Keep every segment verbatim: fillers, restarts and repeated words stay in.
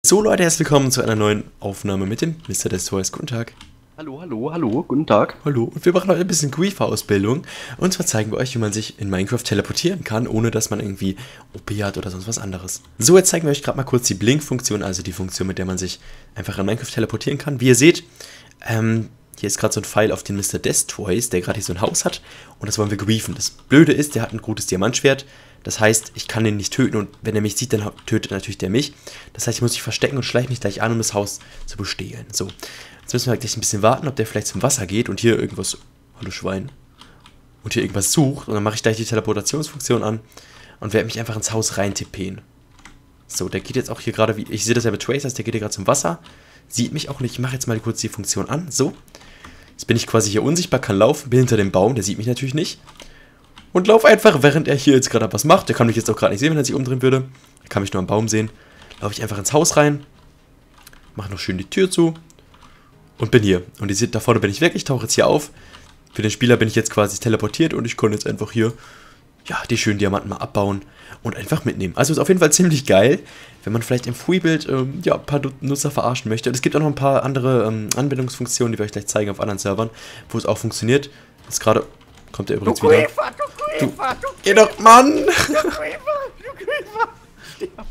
So Leute, herzlich willkommen zu einer neuen Aufnahme mit dem Mister Destroys. Guten Tag. Hallo, hallo, hallo, guten Tag. Hallo, und wir machen heute ein bisschen Griefer-Ausbildung. Und zwar zeigen wir euch, wie man sich in Minecraft teleportieren kann, ohne dass man irgendwie O P hat oder sonst was anderes. So, jetzt zeigen wir euch gerade mal kurz die Blink-Funktion, also die Funktion, mit der man sich einfach in Minecraft teleportieren kann. Wie ihr seht, ähm, hier ist gerade so ein Pfeil auf den Mister Destroys, der gerade hier so ein Haus hat. Und das wollen wir griefen. Das Blöde ist, der hat ein gutes Diamantschwert. Das heißt, ich kann den nicht töten und wenn er mich sieht, dann tötet natürlich der mich. Das heißt, ich muss mich verstecken und schleiche mich gleich an, um das Haus zu bestehlen. So, jetzt müssen wir gleich ein bisschen warten, ob der vielleicht zum Wasser geht und hier irgendwas, hallo Schwein, und hier irgendwas sucht. Und dann mache ich gleich die Teleportationsfunktion an und werde mich einfach ins Haus rein tippen. So, der geht jetzt auch hier gerade, wie ich sehe das ja mit Tracers, der geht hier gerade zum Wasser. Sieht mich auch nicht, ich mache jetzt mal kurz die Funktion an. So, jetzt bin ich quasi hier unsichtbar, kann laufen, bin hinter dem Baum, der sieht mich natürlich nicht. Und lauf einfach, während er hier jetzt gerade was macht. Der kann mich jetzt auch gerade nicht sehen, wenn er sich umdrehen würde. Er kann mich nur am Baum sehen. Laufe ich einfach ins Haus rein. Mache noch schön die Tür zu. Und bin hier. Und ihr seht, da vorne bin ich weg. Ich tauche jetzt hier auf. Für den Spieler bin ich jetzt quasi teleportiert. Und ich kann jetzt einfach hier, ja, die schönen Diamanten mal abbauen. Und einfach mitnehmen. Also ist auf jeden Fall ziemlich geil. Wenn man vielleicht im Freebuild, ähm, ja, ein paar Nutzer verarschen möchte. Und es gibt auch noch ein paar andere ähm, Anwendungsfunktionen, die wir euch gleich zeigen auf anderen Servern. Wo es auch funktioniert. Jetzt gerade kommt er übrigens du wieder. Griefer, du Griefer, du Geh doch, Mann! Du Griefer, du Griefer.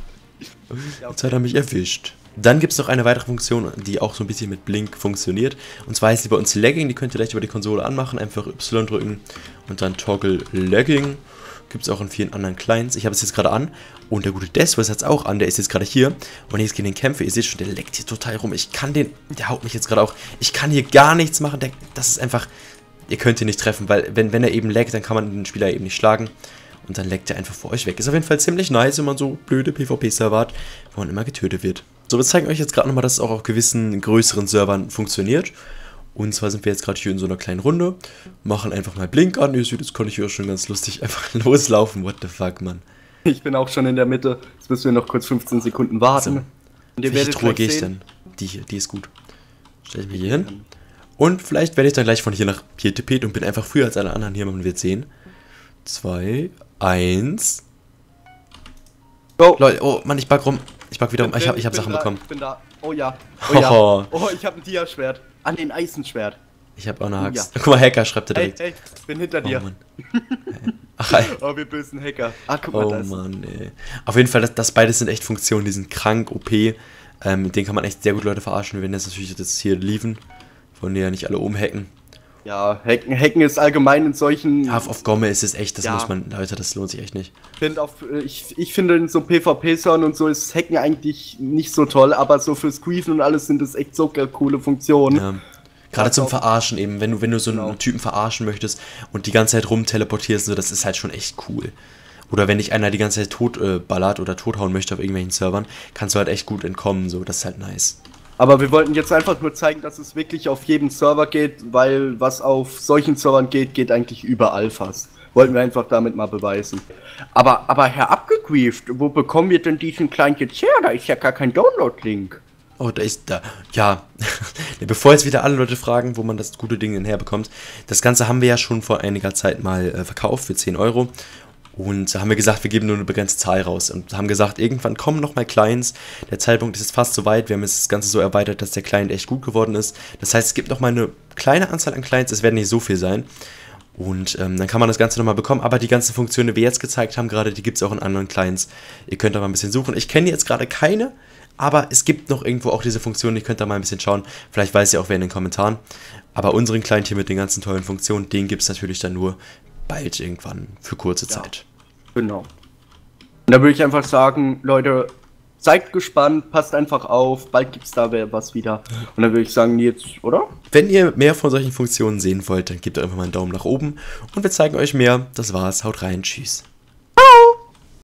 Jetzt hat er mich erwischt. Dann gibt es noch eine weitere Funktion, die auch so ein bisschen mit Blink funktioniert. Und zwar heißt sie bei uns Lagging. Die könnt ihr gleich über die Konsole anmachen. Einfach Y drücken und dann Toggle Lagging. Gibt es auch in vielen anderen Clients. Ich habe es jetzt gerade an. Und der gute Destroys hat es auch an. Der ist jetzt gerade hier. Und jetzt gehen den Kämpfe. Ihr seht schon, der leckt hier total rum. Ich kann den, der haut mich jetzt gerade auch. Ich kann hier gar nichts machen. Der, das ist einfach, ihr könnt ihn nicht treffen. Weil wenn, wenn er eben laggt, dann kann man den Spieler eben nicht schlagen. Und dann leckt er einfach vor euch weg. Ist auf jeden Fall ziemlich nice, wenn man so blöde PvP-Server hat, wo man immer getötet wird. So, wir zeigen euch jetzt gerade nochmal, dass es auch auf gewissen größeren Servern funktioniert. Und zwar sind wir jetzt gerade hier in so einer kleinen Runde. Machen einfach mal Blink an. Ihr seht, das kann ich hier schon ganz lustig einfach loslaufen. What the fuck, Mann. Ich bin auch schon in der Mitte. Jetzt müssen wir noch kurz fünfzehn Sekunden warten. So. Und ihr welche werdet Truhe gehe ich sehen. denn? Die hier, die ist gut. Stell ich mir hier hin. Und vielleicht werde ich dann gleich von hier nach hier tippet und bin einfach früher als alle anderen hier. Man wird sehen. Zwei, eins. Go. Leute, oh Mann, ich back rum. Ich back wieder rum. Ich bin- hab, ich hab bin Sachen da, bekommen. Ich bin da. Oh ja. Oh ja. Oh. Oh, ich habe ein Dia-Schwert. An den Eisenschwert. Ich hab auch eine Axt. Ja. Guck mal, Hacker schreibt er Hey, direkt. hey, ich bin hinter Oh dir. Mann. Ach, ey. Oh, wir bösen Hacker. Ah, guck mal, Oh das. Mann, ey. Auf jeden Fall, das, das beides sind echt Funktionen, die sind krank, O P. Ähm, mit denen kann man echt sehr gut Leute verarschen. Wir werden jetzt natürlich das hier liefen. Wollen die ja nicht alle umhacken. Ja, Hacken, Hacken ist allgemein in solchen... Ja, auf, auf Gomme ist es echt, das Ja. muss man, Leute, das lohnt sich echt nicht. Find auf, äh, ich, ich finde in so PvP-Servern und so ist Hacken eigentlich nicht so toll, aber so fürs Griefen und alles sind das echt so coole Funktionen. Ja. Gerade Also zum auf- Verarschen eben, wenn du, wenn du so einen Genau. Typen verarschen möchtest und die ganze Zeit rumteleportierst, so, das ist halt schon echt cool. Oder wenn dich einer die ganze Zeit tot äh, ballert oder tothauen möchte auf irgendwelchen Servern, kannst du halt echt gut entkommen, so, das ist halt nice. Aber wir wollten jetzt einfach nur zeigen, dass es wirklich auf jedem Server geht, weil was auf solchen Servern geht, geht eigentlich überall fast. Wollten wir einfach damit mal beweisen. Aber, aber Herr Abgegrieft, wo bekommen wir denn diesen kleinen jetzt her? Da ist ja gar kein Download-Link. Oh, da ist da. Ja. Bevor jetzt wieder alle Leute fragen, wo man das gute Ding denn herbekommt. Das Ganze haben wir ja schon vor einiger Zeit mal äh, verkauft für zehn Euro. Und da haben wir gesagt, wir geben nur eine begrenzte Zahl raus. Und haben gesagt, irgendwann kommen nochmal Clients. Der Zeitpunkt ist jetzt fast so weit. Wir haben jetzt das Ganze so erweitert, dass der Client echt gut geworden ist. Das heißt, es gibt nochmal eine kleine Anzahl an Clients. Es werden nicht so viel sein. Und ähm, dann kann man das Ganze nochmal bekommen. Aber die ganzen Funktionen, die wir jetzt gezeigt haben, gerade, die gibt es auch in anderen Clients. Ihr könnt da mal ein bisschen suchen. Ich kenne jetzt gerade keine. Aber es gibt noch irgendwo auch diese Funktion, ihr könnt da mal ein bisschen schauen. Vielleicht weiß ja auch wer in den Kommentaren. Aber unseren Client hier mit den ganzen tollen Funktionen, den gibt es natürlich dann nur bald irgendwann für kurze Ja. Zeit. Genau. Und da würde ich einfach sagen, Leute, seid gespannt, passt einfach auf, bald gibt's da was wieder. Und dann würde ich sagen, jetzt, oder? Wenn ihr mehr von solchen Funktionen sehen wollt, dann gebt doch einfach mal einen Daumen nach oben. Und wir zeigen euch mehr. Das war's. Haut rein. Tschüss.